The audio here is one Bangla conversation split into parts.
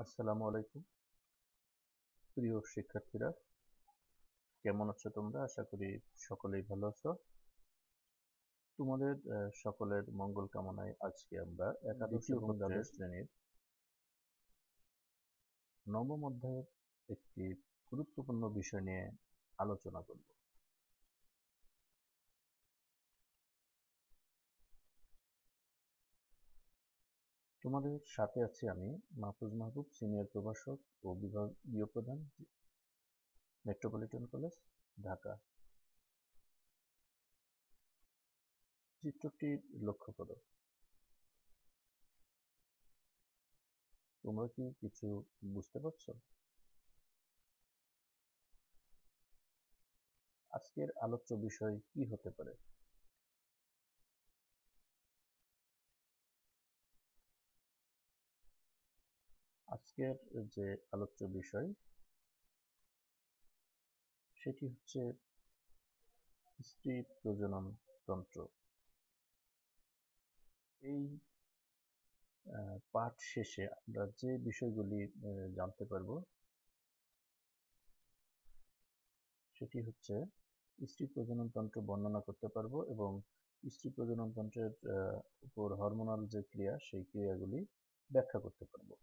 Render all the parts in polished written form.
আসসালামু আলাইকুম প্রিয় শিক্ষার্থীরা, কেমন আছো তোমরা? আশা করি সকলেই ভালো আছো। তোমাদের সকলের মঙ্গল কামনায় আজকে আমরা একাদশ এবং দ্বাদশ শ্রেণীর নবম অধ্যায়ের একটি গুরুত্বপূর্ণ বিষয় নিয়ে আলোচনা করব। তোমাদের সাথে আছি আমি, মাহফুজ মাহবুব, সিনিয়র প্রভাষক ও বিভাগীয় প্রধান, মেট্রোপলিটন কলেজ, ঢাকা। চিত্রটি লক্ষ্য করো। তোমরা কি কিছু বুঝতে পারছো? আজকের আলোচ্য বিষয় কি হতে পারে? আজকের যে আলোচ্য বিষয় সেটি হচ্ছে স্ত্রী প্রজনন তন্ত্র। এই পাঠ শেষে আমরা যে বিষয়গুলি জানতে পারব সেটি হচ্ছে স্ত্রী প্রজনন তন্ত্র বর্ণনা করতে পারবো এবং স্ত্রী প্রজনন তন্ত্রের উপর হরমোনাল যে ক্রিয়া সেই ক্রিয়াগুলি ব্যাখ্যা করতে পারবো।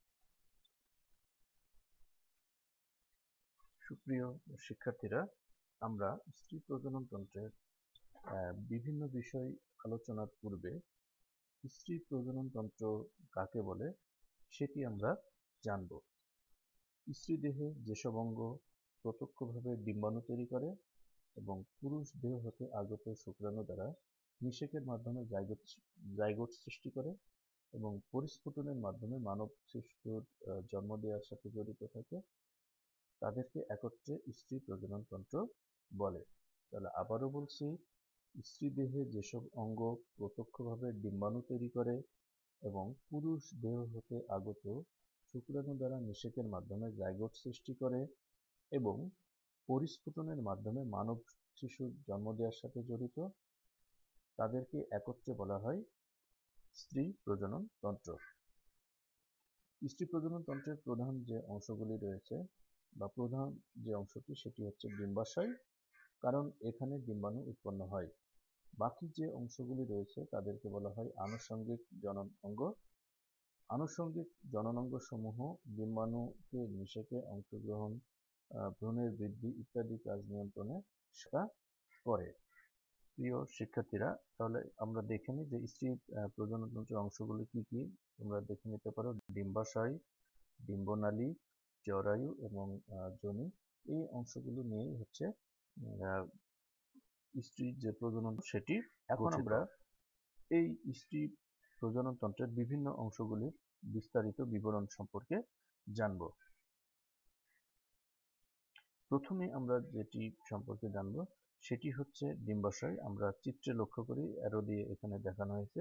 সুপ্রিয় শিক্ষার্থীরা, আমরা স্ত্রী প্রজনন তন্ত্রের বিভিন্ন বিষয় আলোচনার পূর্বে স্ত্রী প্রজনন তন্ত্র কাকে বলে সেটি আমরা জানব। স্ত্রী দেহে যেসব অঙ্গ প্রত্যক্ষভাবে ডিম্বাণু তৈরি করে এবং পুরুষ দেহ হতে আগত শুক্রাণু দ্বারা নিষেকের মাধ্যমে জাইগোট সৃষ্টি করে এবং পরিস্ফুটনের মাধ্যমে মানব শিশুর জন্ম দেওয়ার সাথে জড়িত থাকে, তাদেরকে একত্রে স্ত্রী প্রজনন তন্ত্র বলে। তাহলে আবারও বলছি, স্ত্রী দেহে যেসব অঙ্গ প্রত্যক্ষভাবে ডিম্বাণু তৈরি করে এবং পুরুষ দেহ হতে আগত শুক্রাণু দ্বারা নিষেকের মাধ্যমে জাইগোট সৃষ্টি করে এবং পরিস্ফুটনের মাধ্যমে মানব শিশুর জন্ম দেওয়ার সাথে জড়িত, তাদেরকে একত্রে বলা হয় স্ত্রী প্রজনন তন্ত্র। স্ত্রী প্রজনন তন্ত্রের প্রধান যে অংশগুলি রয়েছে বা প্রধান যে অংশটি সেটি হচ্ছে ডিম্বাশয়, কারণ এখানে ডিম্বাণু উৎপন্ন হয়। বাকি যে অংশগুলি রয়েছে তাদেরকে বলা হয় আনুষঙ্গিক জনন অঙ্গ। আনুষঙ্গিক জননাঙ্গ সমূহ ডিম্বাণুকে নিষেকে অংশগ্রহণ, ভ্রূণের বৃদ্ধি ইত্যাদি কাজ নিয়ন্ত্রণে সেবা করে। প্রিয় শিক্ষার্থীরা, তাহলে আমরা দেখে নিই যে স্ত্রী প্রজননতন্ত্রের অংশগুলি কি কি। তোমরা দেখে নিতে পারো ডিম্বাশয়, ডিম্বনালী, জরায়ু এবং যোনি। এই অংশগুলো নিয়েই হচ্ছে স্ত্রীর যে প্রজনন সেটি। এখন আমরা এই স্ত্রী প্রজননতন্ত্রের বিভিন্ন অংশগুলির বিস্তারিত বিবরণ সম্পর্কে জানব। প্রথমে আমরা যেটি সম্পর্কে জানব সেটি হচ্ছে ডিম্বাশয়। আমরা চিত্রে লক্ষ্য করি, অ্যারো দিয়ে এখানে দেখানো হয়েছে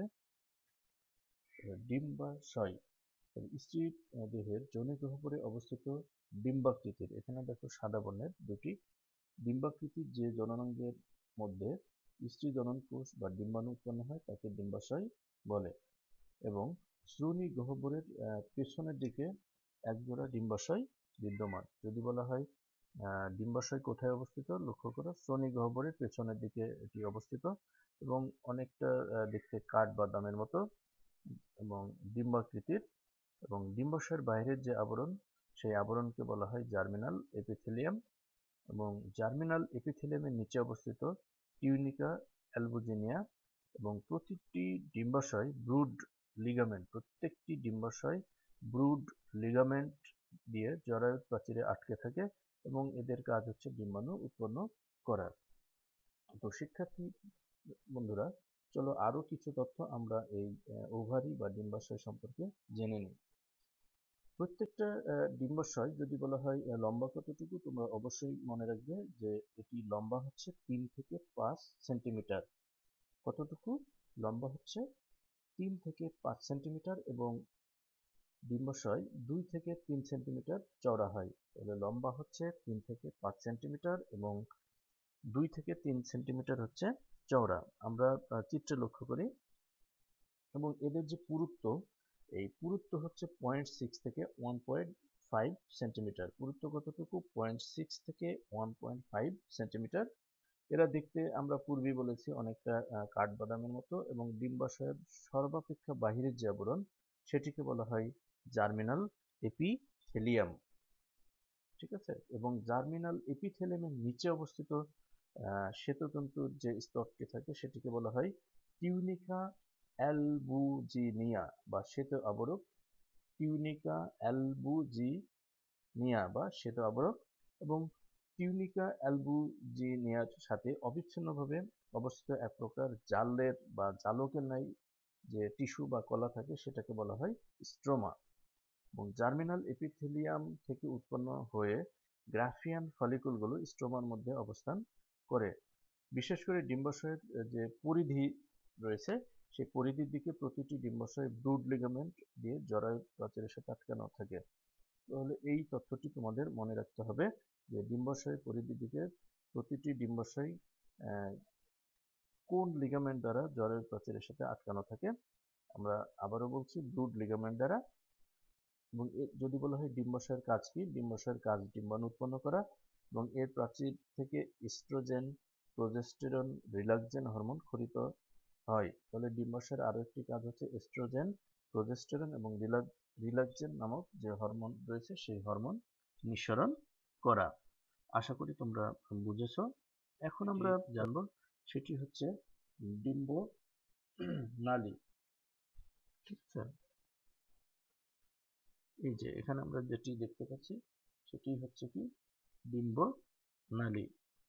ডিম্বাশয়। স্ত্রী দেহের যোনি গহ্বরে অবস্থিত ডিম্বাকৃতির, এখানে দেখো সাদা বর্ণের দুটি ডিম্বাকৃতির যে জননাঙ্গের মধ্যে স্ত্রী জনন কোষ বা ডিম্বাণু উৎপন্ন হয় তাকে ডিম্বাশয় বলে এবং শ্রোণী গহ্বরের পেছনের দিকে একজোড়া ডিম্বাশয় বিদ্যমান। যদি বলা হয় ডিম্বাশয় কোথায় অবস্থিত, লক্ষ্য করো শ্রোণী গহ্বরের পেছনের দিকে এটি অবস্থিত এবং অনেকটা দেখতে কাঠ বাদামের মতো এবং ডিম্বাকৃতির। এবং ডিম্বাশয়ের বাইরের যে আবরণ সেই আবরণকে বলা হয় জার্মিনাল এপিথেলিয়াম এবং জার্মিনাল এপিথেলিয়ামের নিচে অবস্থিত টিউনিকা অ্যালবুজিনিয়া এবং প্রতিটি ডিম্বাশয় ব্রুড লিগামেন্ট, প্রত্যেকটি ডিম্বাশয় ব্রুড লিগামেন্ট দিয়ে জরায়ুর প্রাচীরে আটকে থাকে এবং এদের কাজ হচ্ছে ডিম্বাণু উৎপন্ন করা। তো শিক্ষার্থী বন্ধুরা, চলো আরো কিছু তথ্য আমরা এই ওভারি বা ডিম্বাশয় সম্পর্কে জেনে নিই। প্রত্যেকটা ডিম্বাশয় যদি বলা হয় লম্বা কতটুকু, তোমরা অবশ্যই মনে রাখবে যে এটি লম্বা হচ্ছে 3 থেকে 5 সেন্টিমিটার। কতটুকু লম্বা হচ্ছে 3 থেকে 5 সেন্টিমিটার এবং ডিম্বাশয় 2 থেকে 3 সেন্টিমিটার চওড়া হয়। তাহলে লম্বা হচ্ছে 3 থেকে 5 সেন্টিমিটার এবং 2 থেকে 3 সেন্টিমিটার হচ্ছে চওড়া। আমরা চিত্রে লক্ষ্য করি এবং এদের যে পুরুত্ব এই পুরুত্ব হচ্ছে 0.6 থেকে 1.5 সেন্টিমিটার। পুরুত্ব কতটুকু? 0.6 থেকে 1.5 সেন্টিমিটার। এরা দেখতে আমরা পূর্বেই বলেছি অনেকটা কাঠবাদামের মতো, এবং ডিম্বাশয়ের সর্বাপেক্ষা বাহিরের যে আবরণ সেটিকে বলা হয় জার্মিনাল এপিথেলিয়াম। ঠিক আছে, এবং জার্মিনাল এপিথেলিয়ামের নিচে অবস্থিত শ্বেততন্তুর যে স্তরটি থাকে সেটিকে বলা হয় টিউনিকা অ্যালবুজিনিয়া বা শ্বেত আবরক। টিউনিকা অ্যালবুজিনিয়া বা শ্বেত আবরক। এবং টিউনিকা অ্যালবুজিনিয়ার সাথে অবিচ্ছিন্নভাবে অবস্থিত এক প্রকার জালের বা জালকের ন্যায় যে টিস্যু বা কলা থাকে সেটাকে বলা হয় স্ট্রোমা। এবং জার্মিনাল এপিথেলিয়াম থেকে উৎপন্ন হয়ে গ্রাফিয়ান ফলিকুলগুলো স্ট্রোমার মধ্যে অবস্থান করে। বিশেষ করে ডিম্বাশয়ের যে পরিধি রয়েছে সেই পরিধির দিকে প্রতিটি ডিম্বাশয় ব্রুড লিগামেন্ট দিয়ে জরায়ু প্রাচীরের সাথে আটকানো থাকে। তাহলে এই তথ্যটি তোমাদের মনে রাখতে হবে যে ডিম্বাশয়ের পরিধির দিকে প্রতিটি ডিম্বাশয় কোন লিগামেন্ট দ্বারা জরায়ু প্রাচীরের সাথে আটকানো থাকে। আমরা আবারও বলছি, ব্রুড লিগামেন্ট দ্বারা। এবং যদি বলা হয় ডিম্বাশয়ের কাজ কি, ডিম্বাশয়ের কাজ ডিম্বাণু উৎপন্ন করা এবং এর প্রাচীর থেকে ইস্ট্রোজেন, প্রোজেস্টেরন, রিল্যাক্সেন হরমোন ক্ষরিত হয়। তাহলে ডিম্বাশয়ের আরো একটি কাজ হচ্ছে এস্ট্রোজেন, প্রোজেস্টেরন এবং রিল্যাক্সেন নামক যে হরমোন রয়েছে সেই হরমোন নিঃসরণ করা। আশা করি তোমরা বুঝেছো। এখন আমরা জানবো সেটি হচ্ছে ডিম্ব নালী। ঠিক আছে, এই যে এখানে আমরা যেটি দেখতে পাচ্ছি সেটি হচ্ছে কি ডিম্ব নালী।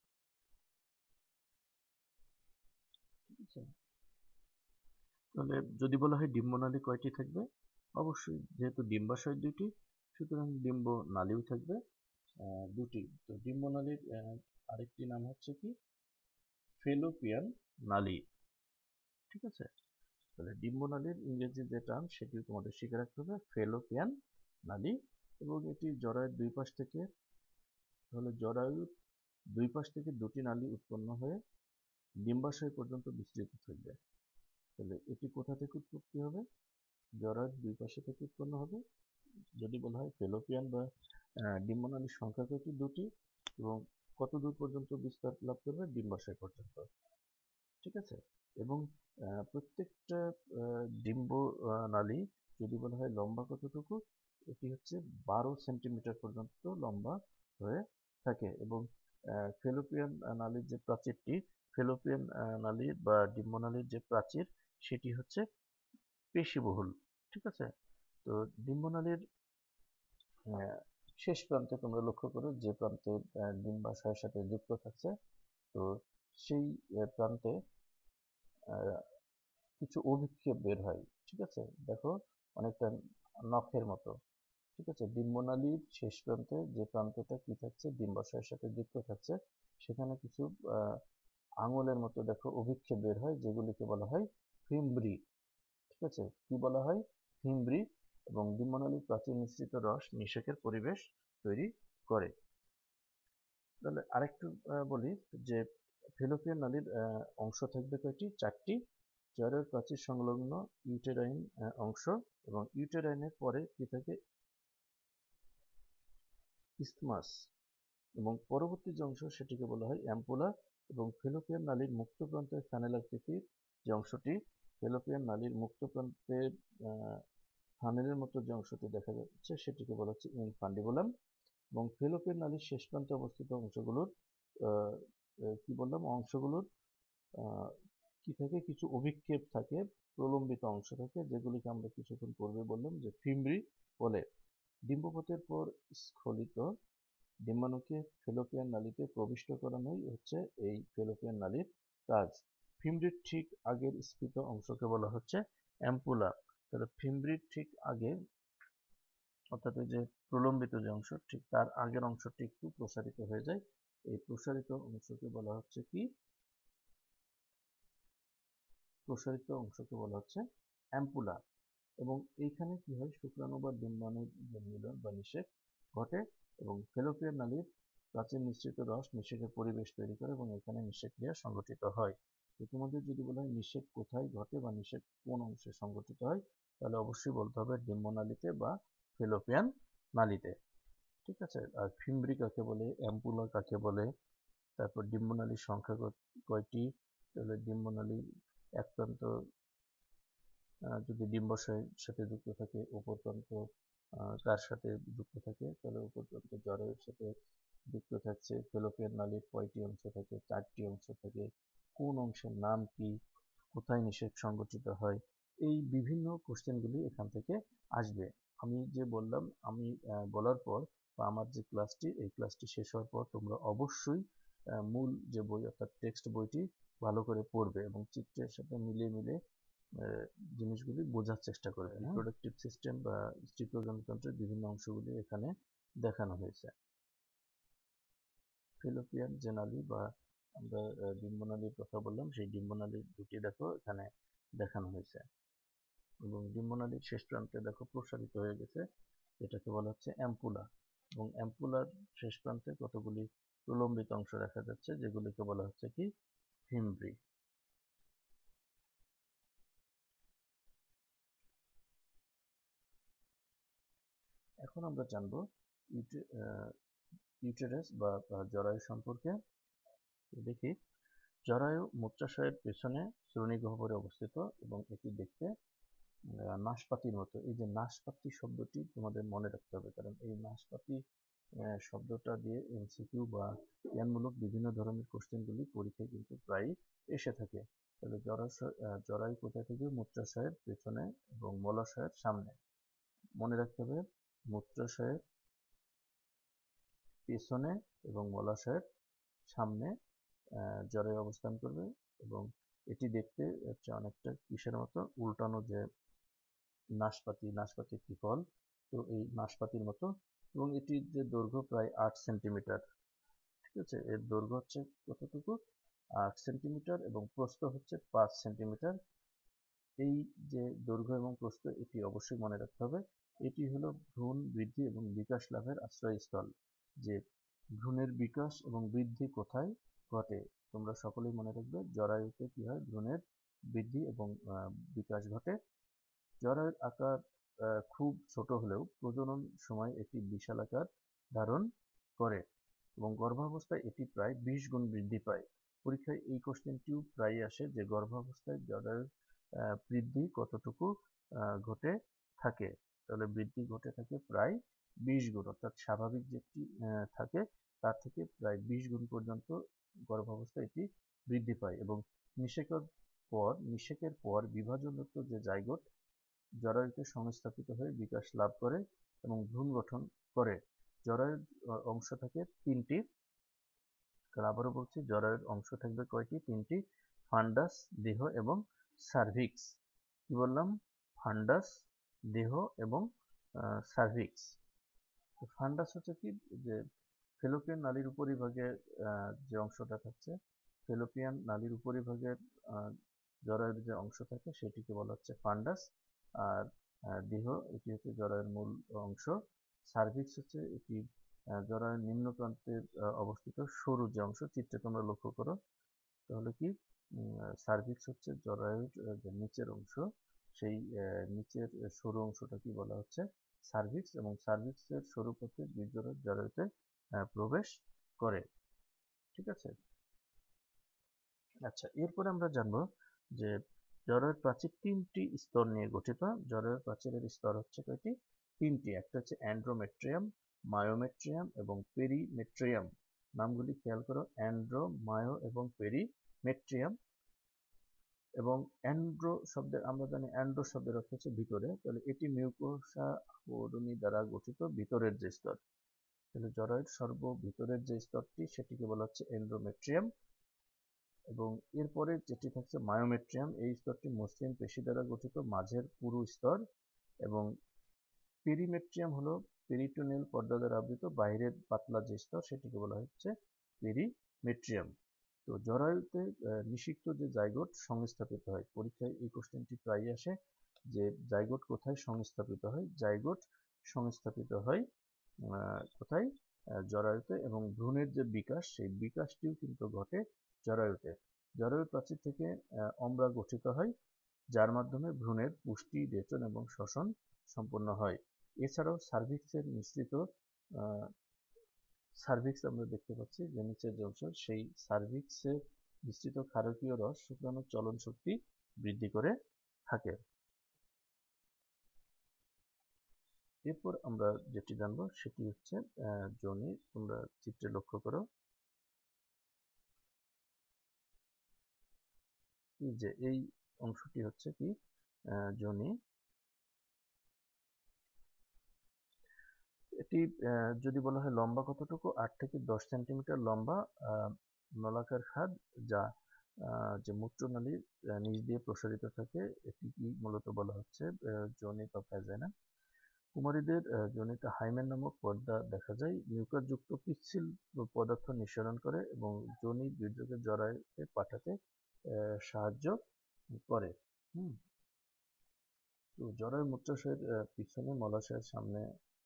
ঠিক আছে, তাহলে যদি বলা হয় ডিম্ব নালী কয়টি থাকবে, অবশ্যই যেহেতু ডিম্বাশয় দুটি সুতরাং ডিম্ব নালীও থাকবে দুটি। তো ডিম্ব নালীর আরেকটি নাম হচ্ছে কি ফেলোপিয়ান নালী। ঠিক আছে, তাহলে ডিম্ব নালীর ইংরেজি যে টার্ম সেটি তোমাদের শিখে রাখতে হবে, ফেলোপিয়ান নালী। এবং এটি জরায়ুর দুই পাশ থেকে, তাহলে জরায়ুর দুই পাশ থেকে দুটি নালী উৎপন্ন হয়ে ডিম্বাশয় পর্যন্ত বিস্তৃত থাকবে। তাহলে এটি কোথা থেকে উৎপত্তি হবে? জরায়ুর দুই পাশে থেকে উৎপন্ন হবে। যদি বলা হয় ফেলোপিয়ান বা ডিম্বনালীর সংখ্যা কয়টি? দুটি। এবং কত দূর পর্যন্ত বিস্তার লাভ করবে? ডিম্বাশয় পর্যন্ত। ঠিক আছে, এবং প্রত্যেকটা ডিম্ব নালী যদি বলা হয় লম্বা কতটুকু, এটি হচ্ছে 12 সেন্টিমিটার পর্যন্ত লম্বা হয়ে থাকে। এবং ফেলোপিয়ান নালীর যে প্রাচীরটি, ফেলোপিয়ান নালীর বা ডিম্বনালীর যে প্রাচীর সেটি হচ্ছে পেশিবহুল। ঠিক আছে, তো ডিম্বনালীর শেষ প্রান্তে তোমরা লক্ষ্য করো যে প্রান্তে ডিম্বাশয়ের সাথে যুক্ত থাকছে, তো সেই প্রান্তে কিছু অভিক্ষেপ বের হয়। ঠিক আছে, দেখো অনেকটা নখের মতো। ঠিক আছে, ডিম্বনালীর শেষ প্রান্তে যে প্রান্তটা কি থাকছে, ডিম্বাশয়ের সাথে যুক্ত থাকছে, সেখানে কিছু আঙুলের মতো দেখো অভিক্ষেপ বের হয়, যেগুলিকে বলা হয় ফিমব্রি। ঠিক আছে, কি বলা হয়? ফিমব্রি। এবং ডিম্বনালীর প্রাচীর মিশ্রিত রস নিষেকের পরিবেশ তৈরি করে। তাহলে আরেকটু বলি যে ফেলোপিয়ান নালীর অংশ থাকবে কয়টি? চারটি। জরায়ুর প্রাচীর সংলগ্ন ইউটেরাইন অংশ, এবং ইউটেরাইনের পরে কি থাকে? ইসথমাস। এবং পরবর্তী যে অংশ সেটিকে বলা হয় অ্যাম্পুলা। এবং ফেলোপিয়ান নালীর মুক্ত প্রান্তের ফানেল আকৃতির যে অংশটি, ফেলোপিয়ান নালীর মুক্ত প্রান্তের ফানেলের মতো যে অংশটি দেখা যাচ্ছে সেটিকে বলা হচ্ছে ইনফান্ডিবুলাম। এবং ফেলোপিয়ান নালীর শেষ প্রান্তে অবস্থিত অংশগুলোর কি বললাম, অংশগুলোর কি থাকে? কিছু অভিক্ষেপ থাকে, প্রলম্বিত অংশ থাকে, যেগুলিকে আমরা কিছুক্ষণ পূর্বে বললাম যে ফিমব্রি বলে। ডিম্বপথের পর স্খলিত ডিম্বাণুকে ফেলোপিয়ান নালীতে প্রবিষ্ট করানোই হচ্ছে এই ফেলোপিয়ান নালীর কাজ। ফিমব্রির ঠিক আগের স্ফীত অংশকে বলা হচ্ছে অ্যাম্পুলা। তাহলে ফিমব্রির ঠিক আগে, অর্থাৎ এই যে প্রলম্বিত যে অংশ, ঠিক তার আগের অংশটি একটু প্রসারিত হয়ে যায়। এই প্রসারিত অংশকে বলা হচ্ছে কি? প্রসারিত অংশকে বলা হচ্ছে অ্যাম্পুলা। এবং এইখানে কি হয়? শুক্রাণু বা ডিম্বাণুর যে মিলন বা নিষেক ঘটে, এবং ফেলোপিয়ান নালীর প্রাচীর মিশ্রিত রস নিষেকের পরিবেশ তৈরি করে, এবং এখানে নিষেক ক্রিয়া সংঘটিত হয়। ইতিমধ্যে যদি বলা হয় নিষেক কোথায় ঘটে বা নিষেক কোন অংশে সংঘটিত হয়, তাহলে অবশ্যই বলতে হবে ডিম্বনালীতে বা ফেলোপিয়ান নালীতে। ঠিক আছে? আর ফিমব্রি কাকে বলে, অ্যাম্পুলা কাকে বলে, তারপর ডিম্বনালীর সংখ্যা কয়টি, তাহলে ডিম্বনালী এক প্রান্ত যদি ডিম্বাশয়ের সাথে যুক্ত থাকে, অপর প্রান্ত কার সাথে যুক্ত থাকে, তাহলে অপর প্রান্ত জরায়ুর সাথে যুক্ত থাকছে। ফেলোপিয়ান নালীর কয়টি অংশ থাকে? 4টি অংশ থাকে। কোন অংশের নাম কি? কোথায় নিষেক সংগঠিত হয়? এই বিভিন্ন কোশ্চেনগুলি এখান থেকে আসবে। আমি যে বললাম, আমি বলার পর বা আমার যে ক্লাসটি, এই ক্লাসটি শেষ হওয়ার পর তোমরা অবশ্যই মূল যে বই অর্থাৎ টেক্সট বইটি ভালো করে পড়বে এবং চিত্রের সাথে মিলিয়ে মিলিয়ে জিনিসগুলি বোঝার চেষ্টা করবে। রিপ্রোডাক্টিভ সিস্টেম বা স্ত্রী প্রজননতন্ত্রের বিভিন্ন অংশগুলি এখানে দেখানো হয়েছে। ফেলোপিয়ান যে নালী বা আমরা ডিম্বনালীর কথা বললাম, সেই ডিম্বনালীর দুটি দেখো এখানে দেখানো হয়েছে এবং ডিম্বনালীর শেষ প্রান্তে দেখো প্রসারিত হয়ে গেছে, এটাকে বলা হচ্ছে অ্যাম্পুলা এবং অ্যাম্পুলার শেষ প্রান্তে কতগুলি প্রলম্বিত অংশ দেখা যাচ্ছে, যেগুলিকে বলা হচ্ছে কি ফিমব্রি। এখন আমরা জানবো ইউটেরাস বা জরায়ু সম্পর্কে। দেখি, জরায়ু মূত্রাশয়ের পেছনে শ্রোণীগহ্বরে অবস্থিত এবং এটি দেখতে নাশপাতির মতো। এই যে নাশপাতি শব্দটি তোমাদের মনে রাখতে হবে, কারণ এই নাশপাতি শব্দটা দিয়ে এমসিকিউ বা জ্ঞানমূলক বিভিন্ন ধরনের কোশ্চেনগুলি পরীক্ষায় কিন্তু প্রায়ই এসে থাকে। তাহলে জরায়ু কোথায় থেকে? মূত্রাশয়ের পেছনে এবং মলাশয়ের সামনে। মনে রাখতে হবে মূত্রাশয়ের পেছনে এবং মলাশয়ের সামনে জরায়ু অবস্থান করবে এবং এটি দেখতে হচ্ছে অনেকটা কিসের মতো? উল্টানো যে নাশপাতি একটি ফল, তো এই নাশপাতির মতো এবং এটির যে দৈর্ঘ্য প্রায় 8 সেন্টিমিটার। ঠিক আছে, এর দৈর্ঘ্য হচ্ছে কতটুকু? 8 সেন্টিমিটার এবং প্রস্থ হচ্ছে 5 সেন্টিমিটার। এই যে দৈর্ঘ্য এবং প্রস্থ, এটি অবশ্যই মনে রাখতে হবে। এটি হলো ভ্রূণ বৃদ্ধি এবং বিকাশ লাভের আশ্রয়স্থল। যে ভ্রূণের বিকাশ এবং বৃদ্ধি কোথায় ঘটে? তোমরা সকলেই মনে রাখবে, জরায়ুতে কি হয়? ভ্রূণের বৃদ্ধি এবং বিকাশ ঘটে। জরায়ুর আকার খুব ছোট হলেও প্রজনন সময় এটি বিশাল আকার ধারণ করে এবং গর্ভাবস্থায় এটি প্রায় 20 গুণ বৃদ্ধি পায়। পরীক্ষায় এই কোশ্চেনটিও প্রায়ই আসে যে গর্ভাবস্থায় জরায়ুর বৃদ্ধি কতটুকু ঘটে থাকে? তাহলে বৃদ্ধি ঘটে থাকে প্রায় 20 গুণ, অর্থাৎ স্বাভাবিক যেটি থাকে তার থেকে প্রায় 20 গুণ পর্যন্ত গর্ভাবস্থায় এটি বৃদ্ধি পায় এবং নিষেকের পর বিভাজনরত যে জাইগোট জরায়ুতে সংস্থাপিত হয়ে বিকাশ লাভ করে এবং ভ্রূণ গঠন করে। জরায়ুর অংশ থাকে 3টি। আবারও বলছি, জরায়ুর অংশ থাকবে কয়টি? 3টি। ফান্ডাস, দেহ এবং সার্ভিক্স। কি বললাম? ফান্ডাস, দেহ এবং সার্ভিক্স। তো ফান্ডাস হচ্ছে কি? যে ফেলোপিয়ান নালীর উপরিভাগে যে অংশটা থাকছে, ফেলোপিয়ান নালীর উপরিভাগের জরায়ুর যে অংশ থাকে সেটিকে বলা হচ্ছে ফান্ডাস। আর দেহ, এটি হচ্ছে জরায়ুর মূল অংশ। সার্ভিক্স হচ্ছে এটি জরায়ুর নিম্ন প্রান্তে অবস্থিত সরু যে অংশ, চিত্রে তোমরা লক্ষ্য করো তাহলে কি সার্ভিক্স হচ্ছে জরায়ুর যে নিচের অংশ, সেই নিচের সরু অংশটা কি বলা হচ্ছে? সার্ভিক্স। এবং সার্ভিক্সের সরু পথে বীর্যরস জরায়ুতে প্রবেশ করে। ঠিক আছে? আচ্ছা, এরপরে আমরা জানবো যে জরায়ুর প্রাচীর 3টি স্তর নিয়ে গঠিত। জরায়ুর প্রাচীরের স্তর হচ্ছে কয়টি? 3টি। একটা হচ্ছে অ্যান্ড্রোমেট্রিয়াম, মায়োমেট্রিয়াম এবং পেরিমেট্রিয়াম। নামগুলি খেয়াল করো, অ্যান্ড্রো, মায়ো এবং পেরিমেট্রিয়াম। এবং অ্যান্ড্রো শব্দের আমরা জানি, অ্যান্ড্রো শব্দের অর্থ হচ্ছে ভিতরে, তাহলে এটি মিউকোসা আবরণী দ্বারা গঠিত ভিতরের যে স্তর। তাহলে জরায়ুর সর্বভিতরের যে স্তরটি সেটিকে বলা হচ্ছে এন্ডোমেট্রিয়াম। এবং এরপরে যেটি থাকছে মায়োমেট্রিয়াম, এই স্তরটি মসৃণ পেশি দ্বারা গঠিত মাঝের পুরু স্তর। এবং পেরিমেট্রিয়াম হলো পেরিটোনিয়াল পর্দা দ্বারা আবৃত বাইরের পাতলা যে স্তর, সেটিকে বলা হচ্ছে পেরিমেট্রিয়াম। তো জরায়ুতে নিষিক্ত যে জাইগোট সংস্থাপিত হয়, পরীক্ষায় এই কোশ্চেনটি প্রায়ই আসে যে জাইগোট কোথায় সংস্থাপিত হয়? জাইগোট সংস্থাপিত হয় কোথায়? জরায়ুতে। এবং ভ্রূণের যে বিকাশ, সেই বিকাশটিও কিন্তু ঘটে জরায়ুতে। জরায়ুর প্রাচীর থেকে অম্লা গঠিত হয় যার মাধ্যমে ভ্রূণের পুষ্টি, রেচন এবং শ্বসন সম্পন্ন হয়। এছাড়াও সার্ভিক্সের মিশ্রিত সার্ভিক্স আমরা দেখতে পাচ্ছি যে নিচের যে অংশ, সেই সার্ভিক্সে মিশ্রিত ক্ষারকীয় রস শুক্রাণুর চলন শক্তি বৃদ্ধি করে থাকে। এরপর আমরা যেটি জানবো সেটি হচ্ছে যোনি। তোমরা চিত্রে লক্ষ্য করো, যে এই অংশটি হচ্ছে কি যোনি। এটি যদি বলা হয় লম্বা কতটুকু, 8 থেকে 10 সেন্টিমিটার লম্বা নলাকার খাদ, যা যে মূত্রনালীর নিচ দিয়ে প্রসারিত থাকে, এটিকে মূলত বলা হচ্ছে যোনি বা ভ্যাজাইনা। কুমারীদের যোনিতে হাইমেন নামক পর্দা দেখা যায়, মিউকাসযুক্ত পিচ্ছিল পদার্থ নিঃসরণ করে এবং যোনি বীর্যকে জরায়ুতে পাঠাতে সাহায্য করে। তো জরায়ু মূত্রাশয়ের পিছনে, মলাশয়ের সামনে,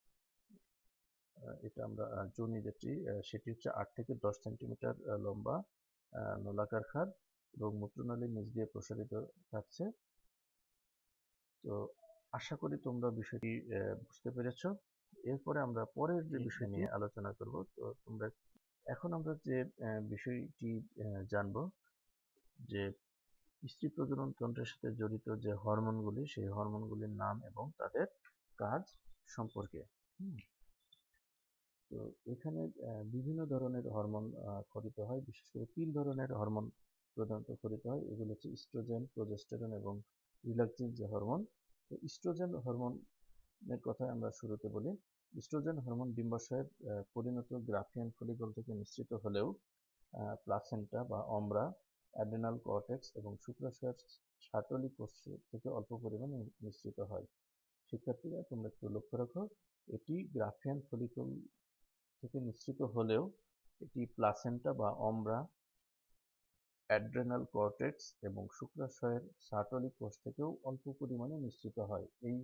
এটা আমরা যোনি যেটি, সেটি হচ্ছে 8 থেকে 10 সেন্টিমিটার লম্বা নলাকার খাদ এবং মূত্রনালীর নিচ দিয়ে প্রসারিত থাকছে। তো আশা করি তোমরা বিষয়টি বুঝতে পেরেছ। এরপরে আমরা পরের যে বিষয় নিয়ে আলোচনা করব। তো তোমরা এখন আমরা যে বিষয়টি জানব, যে স্ত্রী প্রজনন তন্ত্রের সাথে জড়িত যে হরমোনগুলি, সেই হরমোনগুলির নাম এবং তাদের কাজ সম্পর্কে। তো এখানে বিভিন্ন ধরনের হরমোন খরিত হয়, বিশেষ করে 3 ধরনের হরমোন প্রধানত খরিত হয়। এগুলো হচ্ছে ইস্ট্রোজেন, প্রোজেস্টেরন এবং রিল্যাক্সিন যে হরমোন। তো ইস্ট্রোজেন হরমোনের কথা আমরা শুরুতে বলি। ইস্ট্রোজেন হরমোন ডিম্বাশয়ের পরিণত গ্রাফিয়ান ফলিকল থেকে নিঃসৃত হলেও প্লাসেন্টা বা অমরা, অ্যাড্রেনাল কর্টেক্স এবং শুক্রাশয়ের সাটলি কোষ থেকে অল্প পরিমাণে নিঃসৃত হয়। শিক্ষার্থীরা তোমরা একটু লক্ষ্য রাখো, এটি গ্রাফিয়ান ফলিকল থেকে নিঃসৃত হলেও এটি প্লাসেন্টা বা অমরা, অ্যাড্রেনাল কর্টেক্স এবং শুক্রাশয়ের সাটলি কোষ থেকেও অল্প পরিমাণে নিঃসৃত হয়। এই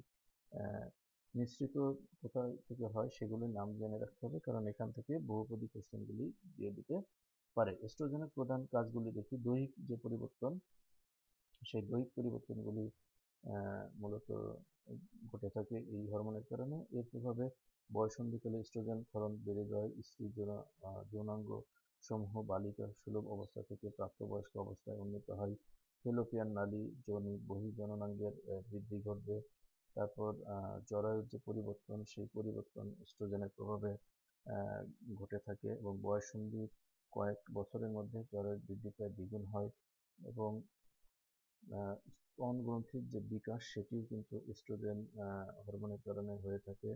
নিঃসৃত কোথা থেকে হয় সেগুলির নাম জেনে রাখতে হবে, কারণ এখান থেকে বহুপদী কোশ্চেনগুলি দিয়ে দিতে পারে। এস্ট্রোজেনের প্রধান কাজগুলি দেখি। দৈহিক যে পরিবর্তন, সেই দৈহিক পরিবর্তনগুলি মূলত ঘটে থাকে এই হরমোনের কারণে। এর প্রভাবে বয়সন্ধিকালে এস্ট্রোজেন ক্ষরণ বেড়ে যায়। স্ত্রীর যৌনাঙ্গ সমূহ বালিকা সুলভ অবস্থা থেকে প্রাপ্তবয়স্ক অবস্থায় উন্নীত হয়। ফেলোপিয়ান নালী, যোনি, বহির্জননাঙ্গের বৃদ্ধি ঘটবে। তারপর জরায়ুর যে পরিবর্তন, সেই পরিবর্তন এস্ট্রোজেনের প্রভাবে ঘটে থাকে এবং বয়ঃসন্ধির কয়েক বছরের মধ্যে জরায়ুর বৃদ্ধি প্রায় দ্বিগুণ হয় এবং স্তন গ্রন্থির যে বিকাশ, সেটিও কিন্তু এস্ট্রোজেন হরমোনের কারণে হয়ে থাকে।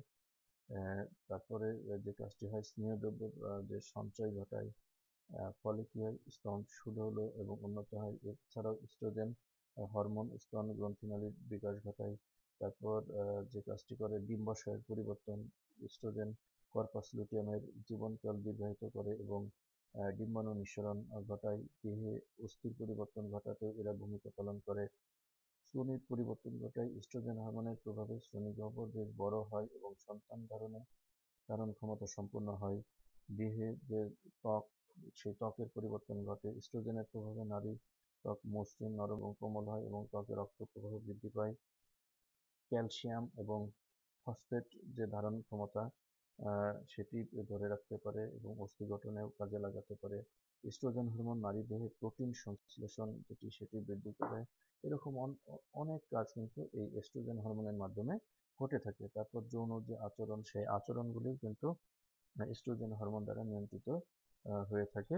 তারপরে যে কাজটি হয়, স্নেহদ্রব্য যে সঞ্চয় ঘটায়, ফলে কি হয়, স্তন সুডৌল এবং উন্নত হয়। এছাড়াও এস্ট্রোজেন হরমোন স্তন গ্রন্থিনালীর বিকাশ ঘটায়। তারপর যে কাজটি করে, ডিম্বাশয়ের পরিবর্তন। এস্ট্রোজেন কর্পাস লুটিয়ামের জীবনকাল দীর্ঘায়িত করে এবং ডিম্বাণু নিঃসরণ ঘটায়। দেহে অস্থির পরিবর্তন ঘটাতেও এরা ভূমিকা পালন করে। শ্রোণির পরিবর্তন ঘটায়। এস্ট্রোজেন হরমোনের প্রভাবে শ্রোণীগহ্বর বেশ বড় হয় এবং সন্তান ধারণ ক্ষমতা সম্পন্ন হয়। দেহে যে ত্বক, সেই ত্বকের পরিবর্তন ঘটে। এস্ট্রোজেনের প্রভাবে নারীর ত্বক মসৃণ, নরম এবং কোমল হয় এবং ত্বকে রক্ত প্রবাহ বৃদ্ধি পায়। ক্যালসিয়াম এবং ফসফেট যে ধারণ ক্ষমতা, সেটি ধরে রাখতে পারে এবং অস্থি গঠনেও কাজে লাগাতে পারে। এস্ট্রোজেন হরমোন নারী দেহে প্রোটিন সংশ্লেষণ সেটি বৃদ্ধি করে। এরকম অনেক কাজ কিন্তু এই এস্ট্রোজেন হরমোনের মাধ্যমে ঘটে থাকে। তারপর যৌন যে আচরণ, সেই আচরণগুলিও কিন্তু এস্ট্রোজেন হরমোন দ্বারা নিয়ন্ত্রিত হয়ে থাকে।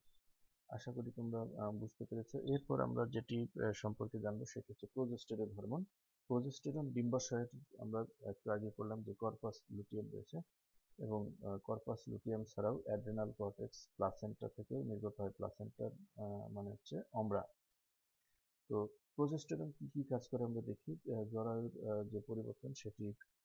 আশা করি তোমরা বুঝতে পেরেছো। এরপর আমরা যেটি সম্পর্কে জানবো সেটি হচ্ছে প্রোজেস্টেরন হরমোন। প্রোজেস্টেরন ডিম্বাশয়ের, আমরা একটু আগে বললাম যে কর্পাস লুটিয়াম রয়েছে এবং কর্পাস লুটিয়াম ছাড়াও অ্যাড্রেনাল কর্টেক্স, প্লাসেন্টা থেকেও নির্গত হয়। প্লাসেন্টার মানে হচ্ছে অমরা। তো প্রোজেস্টেরন কি কি কাজ করে আমরা দেখি। জরায়ুর যে পরিবর্তন, সেটি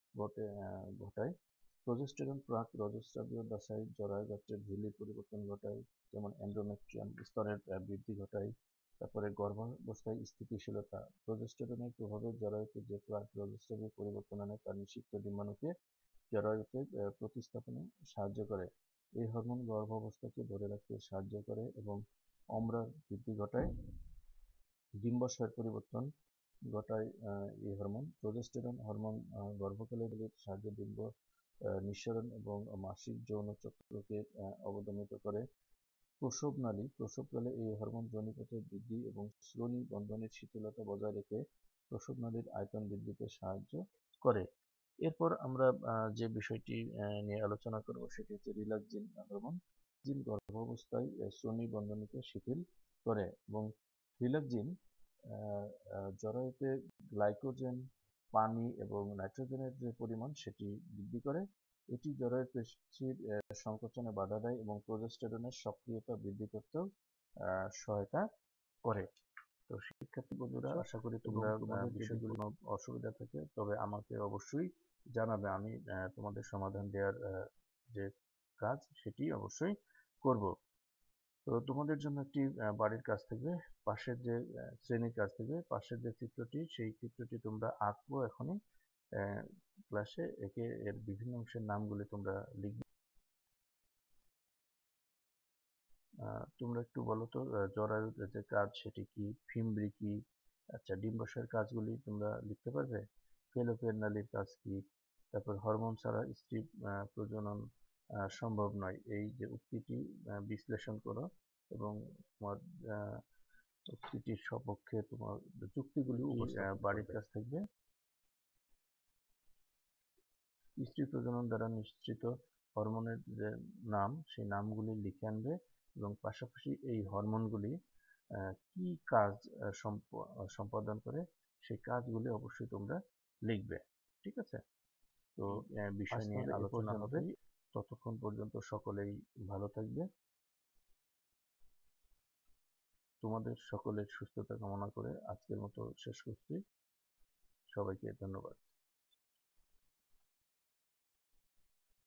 ঘটায়। প্রোজেস্টেরন প্রাক রজস্রাবীয় দশায় জরায়ু গাত্রের ঝিল্লির পরিবর্তন ঘটায়, যেমন এন্ডোমেট্রিয়াম স্তরের বৃদ্ধি ঘটায়। তারপরে গর্ভাবস্থায় স্থিতিশীলতা। প্রোজেস্টেরনের প্রভাবে জরায়ুতে যে প্রাক রজস্রাবীয় পরিবর্তন আনে, তা নিষিক্ত ডিম্বাণুকে জরায়ুতে প্রতিস্থাপনে সাহায্য করে। এই হরমোন গর্ভাবস্থাকে ধরে রাখতে সাহায্য করে এবং অমরার বৃদ্ধি ঘটায়। ডিম্বাশয়ের পরিবর্তন। ঘটায় এই হরমোন। প্রজেস্টেরন হরমোন গর্ভকালে সাহায্যে ডিম্ব নিঃসরণ এবং মাসিক যৌন চক্রকে অবদমিত করে। প্রসবনালী প্রসবকালে এই হরমোন যোনিপথের বৃদ্ধি এবং শ্রোণী বন্ধনের শিথিলতা বজায় রেখে প্রসবনালীর আয়তন বৃদ্ধিতে সাহায্য করে। এরপর আমরা যে বিষয়টি নিয়ে আলোচনা করব সেটি হচ্ছে রিল্যাক্সিন হরমোন। জিন গর্ভাবস্থায় শ্রোণী বন্ধনীকে শিথিল করে এবং রিল্যাক্সিন জরায়ুতে গ্লাইকোজেন, পানি এবং নাইট্রোজেনের যে পরিমাণ সেটি বৃদ্ধি করে। এটি জরায়ুর পেশির সংকোচনে বাধা দেয় এবং প্রোজেস্টেরনের সক্রিয়তা বৃদ্ধি করতেও সহায়তা করে। তো শিক্ষার্থী বন্ধুরা, আশা করি তোমরা বিষয়ে কোনো অসুবিধা থাকে তবে আমাকে অবশ্যই জানাবে। আমি তোমাদের সমাধান দেওয়ার যে কাজ সেটি অবশ্যই করব। তো তোমাদের জন্য একটি বাড়ির কাজ থাকবে, পাশের যে শ্রেণীর কাজ থাকবে, পাশের যে চিত্রটি সেই চিত্রটি তোমরা আঁকবো এখনই ক্লাসে। একে এর বিভিন্ন অংশের নামগুলি তোমরা লিখবে। তোমরা একটু বলো তো জরায়ুর যে কাজ সেটি কি, ফিমব্রি কি, আচ্ছা ডিম্বাশয়ের কাজগুলি তোমরা লিখতে পারবে, ফেলোপিয়ান নালীর কাজ কি, তারপর হরমোন ছাড়া স্ত্রী প্রজনন সম্ভব নয়, এই যে উক্তিটি বিশ্লেষণ করো এবং তোমার উক্তিটির সপক্ষে তোমার যুক্তিগুলি বাড়ির কাজ থাকবে। স্ত্রী প্রজনন দ্বারা নিশ্চিত হরমোনের যে নাম সেই নামগুলি লিখে আনবে এবং পাশাপাশি এই হরমোনগুলি কি কাজ সম্পাদন করে সেই কাজগুলি অবশ্যই তোমরা লিখবে। ঠিক আছে? তো বিষয় নিয়ে আলোচনা হবে। ততক্ষণ পর্যন্ত সকলেই ভালো থাকবে। তোমাদের সকলের সুস্থতা কামনা করে আজকের মতো শেষ করছি। সবাইকে ধন্যবাদ।